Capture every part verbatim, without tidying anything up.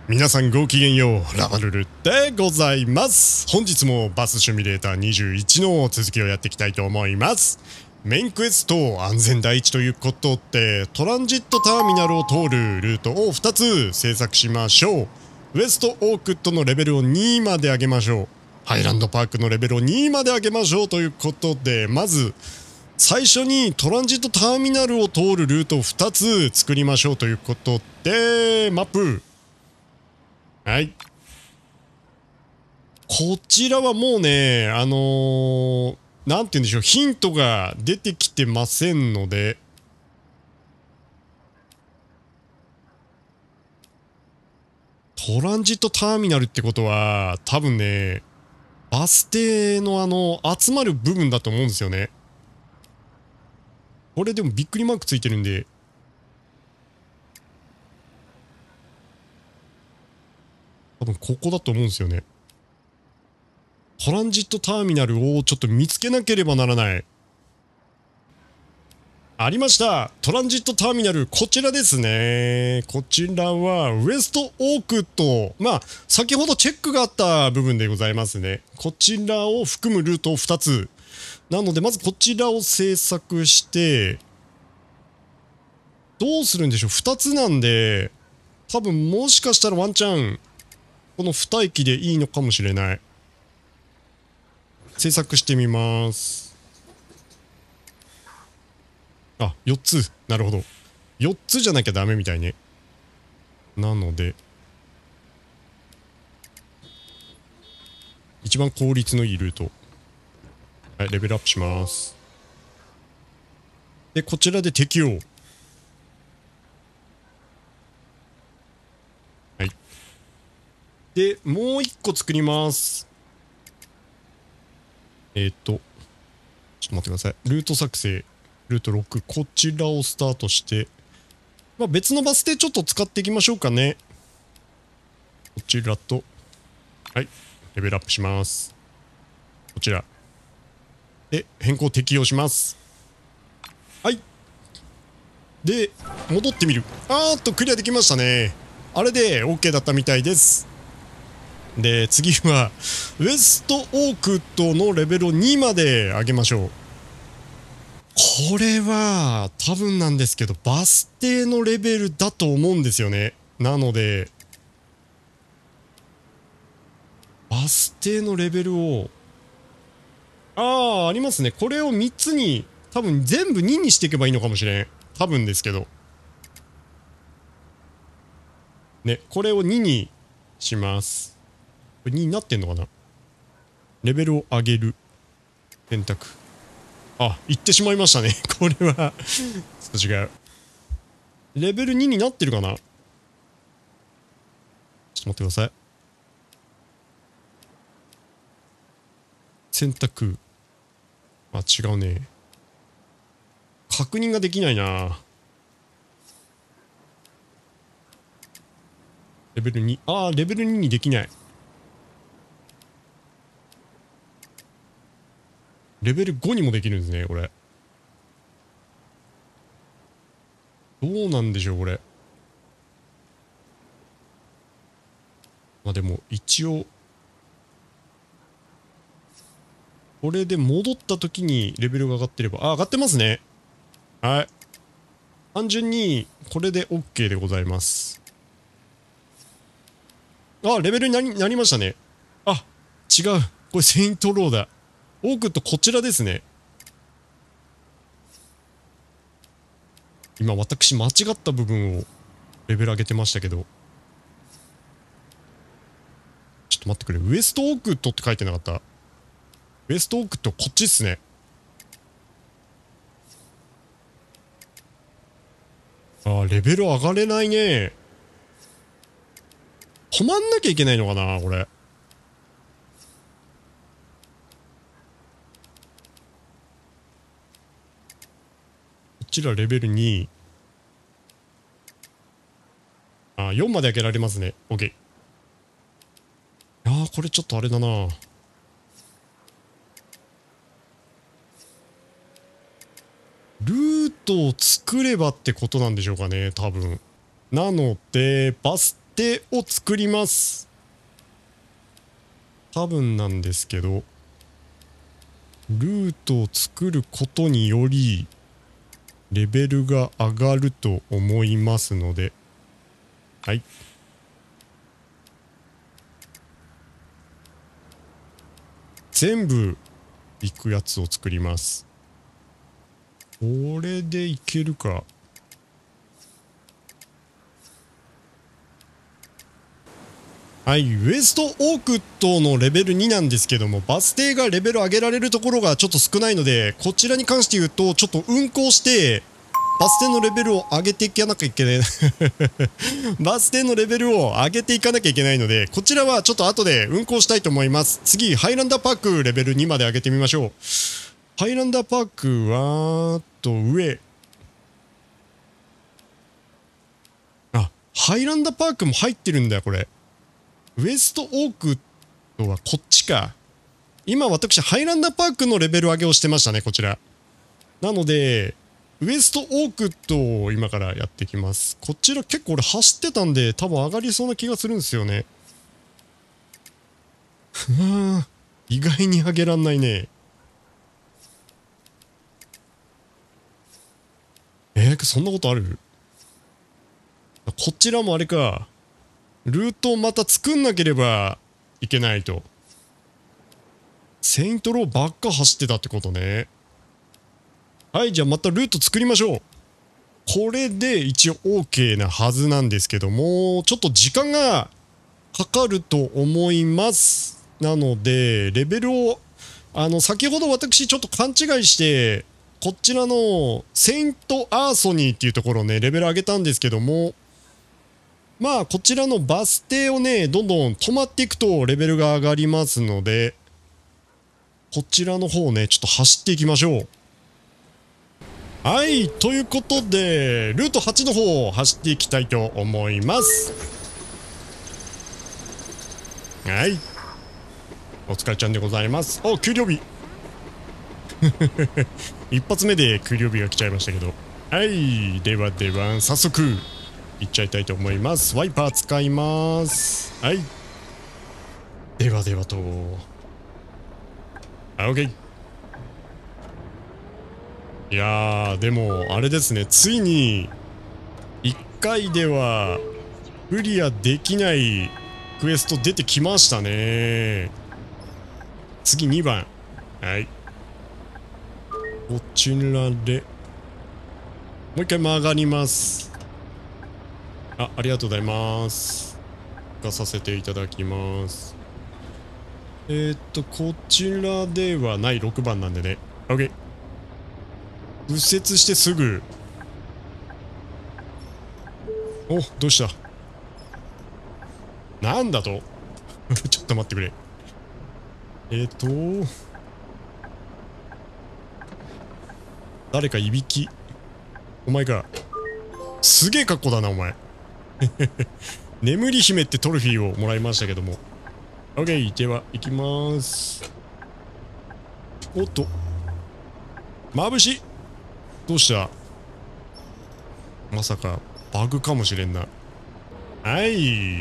皆さんごきげんよう、ラバルルでございます。本日もバスシミュレーターにじゅういちの続きをやっていきたいと思います。メインクエスト安全第一ということで、トランジットターミナルを通るルートをふたつ制作しましょう。ウエストオークッドのレベルをにまで上げましょう。ハイランドパークのレベルをにまで上げましょうということで、まず最初にトランジットターミナルを通るルートをふたつ作りましょうということで、マップはい。こちらはもうね、あのー、なんて言うんでしょう、ヒントが出てきてませんので、トランジットターミナルってことは、多分ね、バス停のあの、集まる部分だと思うんですよね。これでもびっくりマークついてるんで、多分ここだと思うんですよね。トランジットターミナルをちょっと見つけなければならない。ありました。トランジットターミナル、こちらですね。こちらは、ウエストオークと、まあ、先ほどチェックがあった部分でございますね。こちらを含むルートをふたつ。なので、まずこちらを制作して、どうするんでしょう。ふたつなんで、多分もしかしたらワンチャン、このに駅でいいのかもしれない。制作してみます。あ、よっつ。なるほど。よっつじゃなきゃダメみたいね。なので、一番効率のいいルート。はい、レベルアップします。で、こちらで適用。はい。で、もう一個作ります。えっと、ちょっと待ってください。ルート作成。ルートろく。こちらをスタートして、まあ、別のバス停ちょっと使っていきましょうかね。こちらと、はい。レベルアップします。こちら。で、変更適用します。はい。で、戻ってみる。あーっと、クリアできましたね。あれで OK だったみたいです。で、次は、ウエストオークッドのレベルをにまで上げましょう。これは、多分なんですけど、バス停のレベルだと思うんですよね。なので、バス停のレベルを、ああ、ありますね。これをみっつに、多分全部ににしていけばいいのかもしれん。多分ですけど。ね、これをににします。これにになってんのかな。レベルを上げる。選択。あ、行ってしまいましたね。これはちょっと違う。レベルにになってるかな。ちょっと待ってください。選択。あ、違うね。確認ができないな。レベルに。ああ、レベルににできない。レベルごにもできるんですね、これ。どうなんでしょう、これ。まあでも、一応、これで戻った時にレベルが上がってれば、あ、上がってますね。はい。単純に、これで OK でございます。あ、レベルになり、なりましたね。あ、違う。これセイントローだ。オークッドこちらですね。今私間違った部分をレベル上げてましたけど。ちょっと待ってくれ。ウエストオークッドって書いてなかった。ウエストオークッドこっちっすね。あー、レベル上がれないね。止まんなきゃいけないのかな、これ。こちらレベルに。あ、よんまで上げられますね。OK。あー、これちょっとあれだな。ルートを作ればってことなんでしょうかね、多分。なので、バス停を作ります。多分なんですけど、ルートを作ることによりレベルが上がると思いますので、はい。全部行くやつを作ります。これでいけるか。はい、ウエストオークッドのレベルになんですけども、バス停がレベル上げられるところがちょっと少ないので、こちらに関して言うと、ちょっと運行して、バス停のレベルを上げていかなきゃいけない。バス停のレベルを上げていかなきゃいけないので、こちらはちょっと後で運行したいと思います。次、ハイランダーパークレベルにまで上げてみましょう。ハイランダーパークは、と上。あ、ハイランダーパークも入ってるんだよ、これ。ウエストオークとはこっちか。今私、ハイランダーパークのレベル上げをしてましたね、こちら。なので、ウエストオークとを今からやっていきます。こちら結構俺走ってたんで、多分上がりそうな気がするんですよね。ふぅ、意外に上げらんないね。えー、そんなことある？こちらもあれか。ルートをまた作んなければいけないと。セイントローばっか走ってたってことね。はい、じゃあまたルート作りましょう。これで一応 OK なはずなんですけども、ちょっと時間がかかると思います。なので、レベルを、あの、先ほど私ちょっと勘違いして、こちらのセイントアーソニーっていうところをね、レベル上げたんですけども、まあ、こちらのバス停をね、どんどん止まっていくとレベルが上がりますので、こちらの方をね、ちょっと走っていきましょう。はい、ということで、ルートはちの方を走っていきたいと思います。はい。お疲れちゃんでございます。お、給料日。一発目で給料日が来ちゃいましたけど。はい、ではでは、早速。いっちゃいたいと思います。ワイパー使います。はい。ではではと。あ、OK。いやー、でも、あれですね。ついに、いっかいでは、クリアできないクエスト出てきましたね。次にばん。はい。こちらで、もう一回曲がります。あ、ありがとうございます。がさせていただきます。えー、っと、こちらではないろくばんなんでね。OK。右折してすぐ。お、どうした？なんだとちょっと待ってくれ。えー、っと、誰かいびき。お前か。すげえ格好だな、お前。眠り姫ってトロフィーをもらいましたけども。OK。では、行きまーす。おっと。眩しい。どうした？まさか、バグかもしれんな。はい。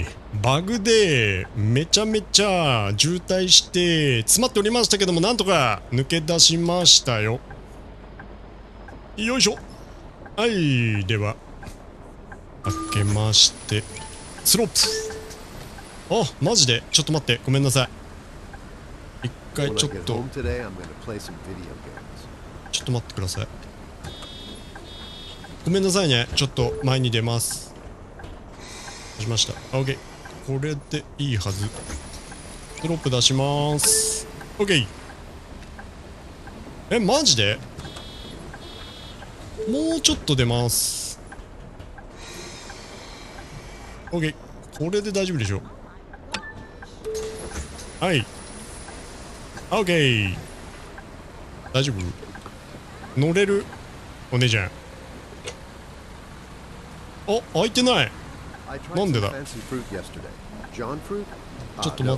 バグで、めちゃめちゃ渋滞して、詰まっておりましたけども、なんとか抜け出しましたよ。よいしょ。はい。では、開けまして、スロープ。あ、マジでちょっと待って。ごめんなさい。一回ちょっと、ちょっと待ってください。ごめんなさいね。ちょっと前に出ます。しました。あ、OK。これでいいはず。スロープ出します。OK。え、マジで？もうちょっと出ます。OK。これで大丈夫でしょ。はい。OK。大丈夫？乗れる？お姉ちゃん。あ、開いてない。なんでだ？ちょっと待って。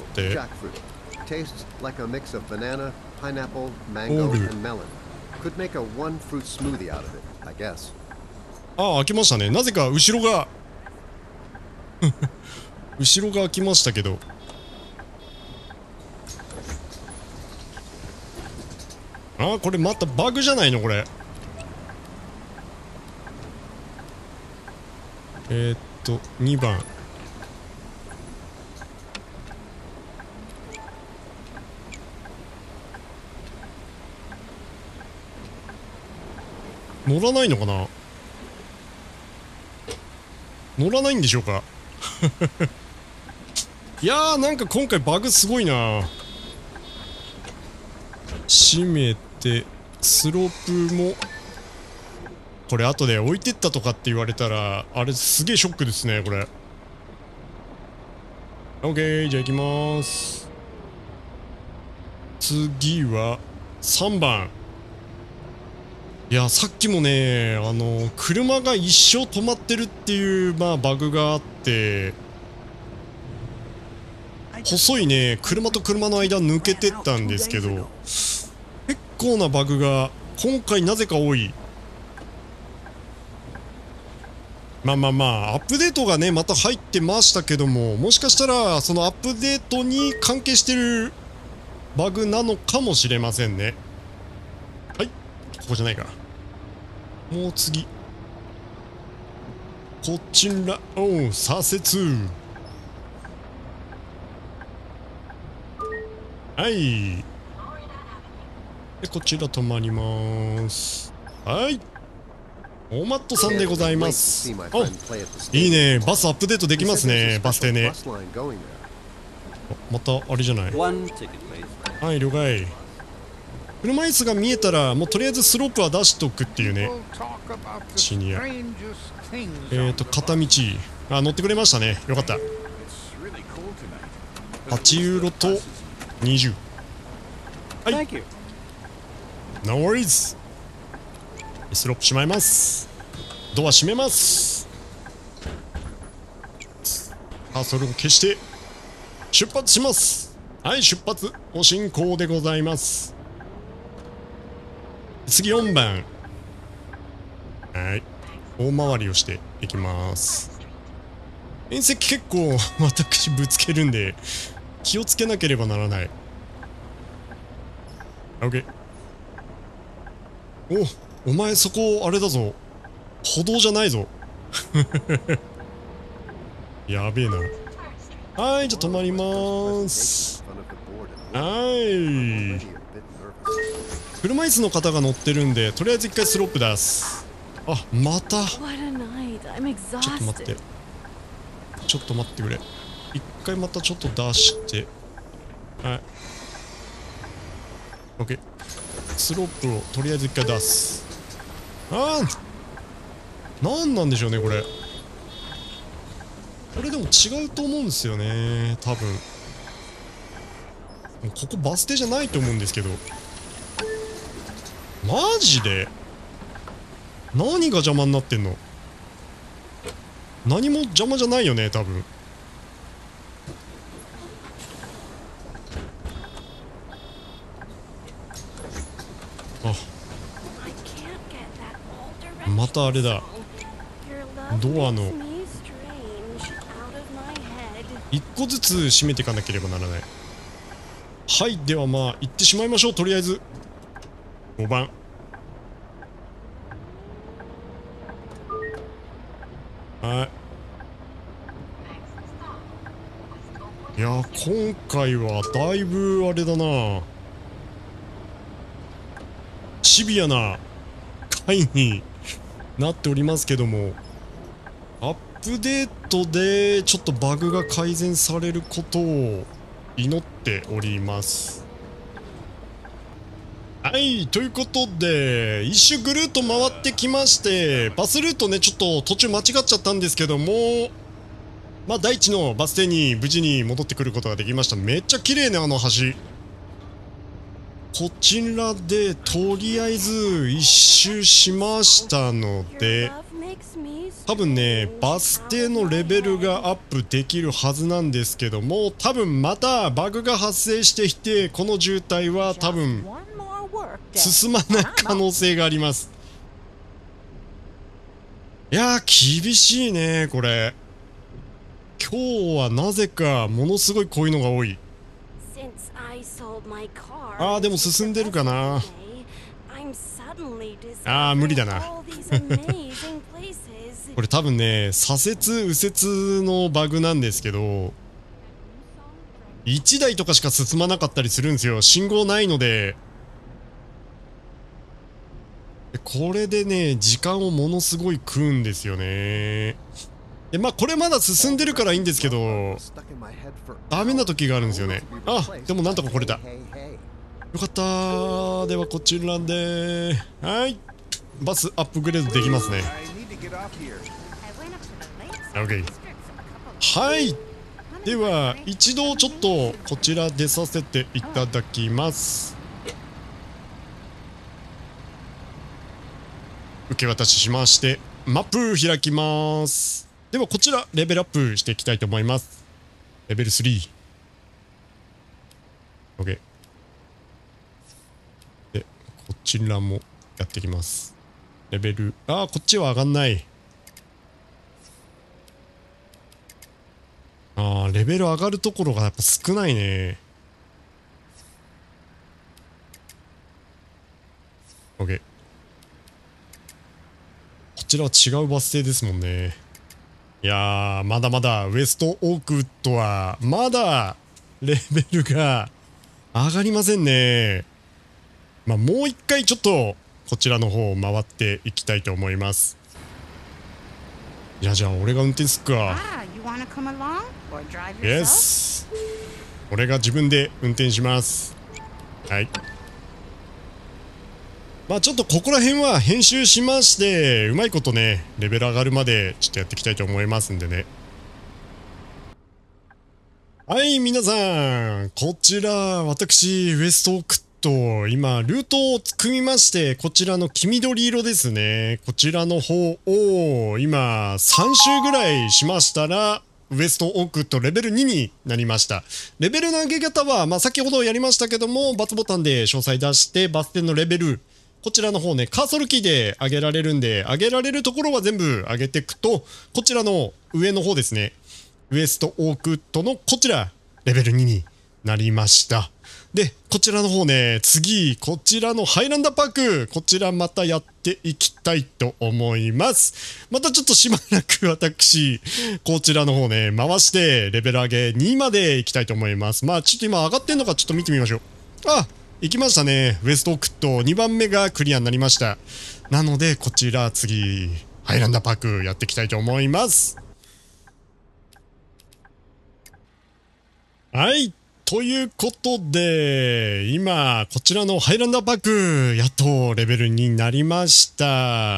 ああ、開きましたね。なぜか後ろが後ろが開きましたけど。あー、これまたバグじゃないのこれ。えー、っとにばん。乗らないのかな。乗らないんでしょうか。いやー、なんか今回バグすごいな。閉めてスロープもこれ後で置いてったとかって言われたらあれすげえショックですねこれ。 OK、 じゃあ行きます。次はさんばん。いや、さっきもね、あの車が一生止まってるっていう、まあ、バグがあって、細いね車と車の間抜けてったんですけど、結構なバグが今回なぜか多い。まあまあまあアップデートがねまた入ってましたけども、もしかしたらそのアップデートに関係してるバグなのかもしれませんね。はい、ここじゃないか。もう次こちらを左折。はい、でこちら止まります。はい、オマットさんでございます。あ、いいね、バスアップデートできますね、バス停ね。またあれじゃない。はい、了解。車椅子が見えたらもうとりあえずスロープは出しとくっていうね。シニアえーと片道、あ、乗ってくれましたね、よかった。はちユーロとにじゅう。はい、ノーワリーズ。スロープしまいます。ドア閉めます。さあそれを消して出発します。はい、出発お進行でございます。次よんばん。はい、大回りをしていきます。縁石結構私ぶつけるんで気をつけなければならない。 OK。 お、お前そこあれだぞ、歩道じゃないぞ。やべえな。はい、じゃあ止まりまーす。はい、車椅子の方が乗ってるんでとりあえず一回スロープ出す。あ、またちょっと待って、ちょっと待ってくれ。一回またちょっと出して、はい、 OK。 スロープをとりあえず一回出す。あー、なんなんでしょうねこれ。これでも違うと思うんですよね多分。ここバス停じゃないと思うんですけど。マジで何が邪魔になってんの。何も邪魔じゃないよね多分。あ、またあれだ、ドアのいっこずつ閉めていかなければならない。はい、ではまあ行ってしまいましょう。とりあえずごばん。はい、いや今回はだいぶあれだな、シビアな回になっておりますけども、アップデートでちょっとバグが改善されることを祈っております。はい、ということで一周ぐるっと回ってきまして、バスルートねちょっと途中間違っちゃったんですけども、まあ第一のバス停に無事に戻ってくることができました。めっちゃ綺麗ねあの橋。こちらでとりあえず一周しましたので、多分ねバス停のレベルがアップできるはずなんですけども、多分またバグが発生してきてこの渋滞は多分進まない可能性があります。いやー厳しいねこれ。 今日はなぜかものすごいこういうのが多い。あーでも進んでるかな。あー無理だなこれ多分ね左折右折のバグなんですけど、いちだいとかしか進まなかったりするんですよ。信号ないので。これでね時間をものすごい食うんですよね。でまあこれまだ進んでるからいいんですけど、ダメな時があるんですよね。あでもなんとか来れた。よかったー。ではこちらではいバスアップグレードできますね。 OK。 はいでは一度ちょっとこちら出させていただきます。受け渡ししましてマップ開きます。ではこちらレベルアップしていきたいと思います。レベルスリー。 OK でこちらもやっていきます。レベルあーこっちは上がんない。あーレベル上がるところがやっぱ少ないね。 OK。 こちらは違うバス停ですもんね。いやーまだまだウエストオークウッドはまだレベルが上がりませんね。まあもう一回ちょっとこちらの方を回っていきたいと思います。いやじゃあ俺が運転すっか。イエス、俺が自分で運転します。はい。まあちょっとここら辺は編集しましてうまいことねレベル上がるまでちょっとやっていきたいと思いますんでね。はい皆さんこちら私ウエストオークッド今ルートを組みまして、こちらの黄緑色ですね、こちらの方を今さん周ぐらいしましたらウエストオークッドレベルにになりました。レベルの上げ方は、まあ、先ほどやりましたけどもバツボタンで詳細出してバス停のレベルこちらの方ねカーソルキーで上げられるんで、上げられるところは全部上げていくとこちらの上の方ですねウエストオークウッドのこちらレベルにになりました。でこちらの方ね次こちらのハイランダーパークこちらまたやっていきたいと思います。またちょっとしばらく私こちらの方ね回してレベル上げにまでいきたいと思います。まあちょっと今上がってんのかちょっと見てみましょう。あ行きましたね。ウエストオークウッドにばんめがクリアになりました。なのでこちら次ハイランダーパークやっていきたいと思います。はいということで今こちらのハイランダーパークやっとレベルになりました。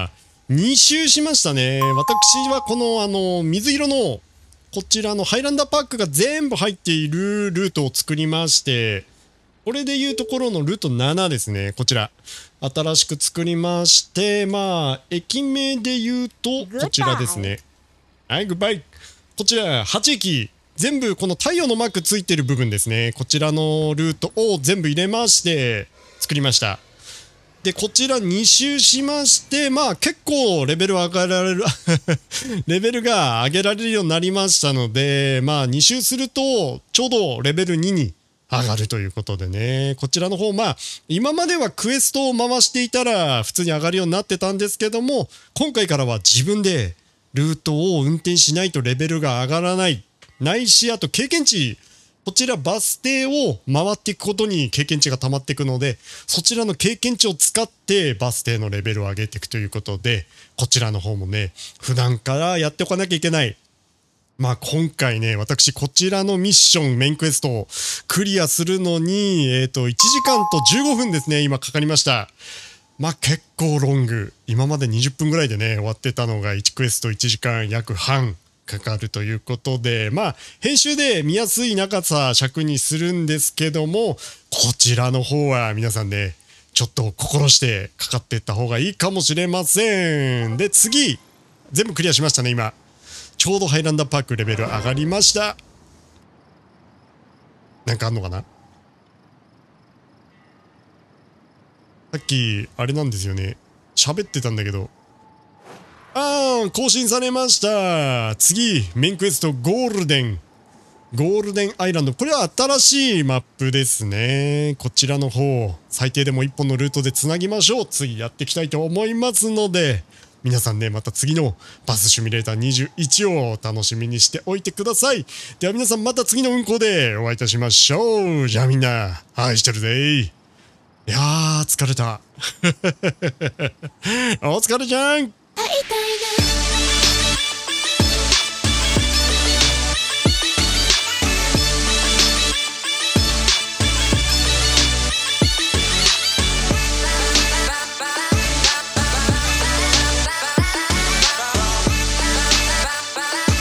に周しましたね。私はこのあの水色のこちらのハイランダーパークが全部入っているルートを作りまして、これでいうところのルートななですね。こちら新しく作りまして、まあ駅名で言うとこちらですね。はい、グッバイ。こちらはち駅全部この太陽のマークついてる部分ですね。こちらのルートを全部入れまして作りました。でこちらに周しまして、まあ結構レベル上がられるレベルが上げられるようになりましたので、まあに周するとちょうどレベルにに上がるということでね、こちらの方まあ今まではクエストを回していたら普通に上がるようになってたんですけども、今回からは自分でルートを運転しないとレベルが上がらないないし、あと経験値こちらバス停を回っていくことに経験値が溜まっていくので、そちらの経験値を使ってバス停のレベルを上げていくということで、こちらの方もね普段からやっておかなきゃいけない。まあ今回ね私こちらのミッションメインクエストをクリアするのにえっといちじかんとじゅうごふんですね今かかりました。まあ結構ロング、今までにじゅっぷんぐらいでね終わってたのがいちクエストいちじかん約半かかるということで、まあ編集で見やすい長さ尺にするんですけども、こちらの方は皆さんねちょっと心してかかっていった方がいいかもしれません。で次全部クリアしましたね。今ちょうどハイランダーパークレベル上がりました。なんかあんのかな。さっきあれなんですよね喋ってたんだけどあー、更新されました。次、メインクエストゴールデン。ゴールデンアイランド。これは新しいマップですね。こちらの方、最低でもいっぽんのルートでつなぎましょう。次やっていきたいと思いますので、皆さんね、また次のバスシミュレーターにじゅういちを楽しみにしておいてください。では皆さんまた次の運行でお会いいたしましょう。じゃあみんな、愛してるぜ。いやー、疲れた。お疲れちゃん。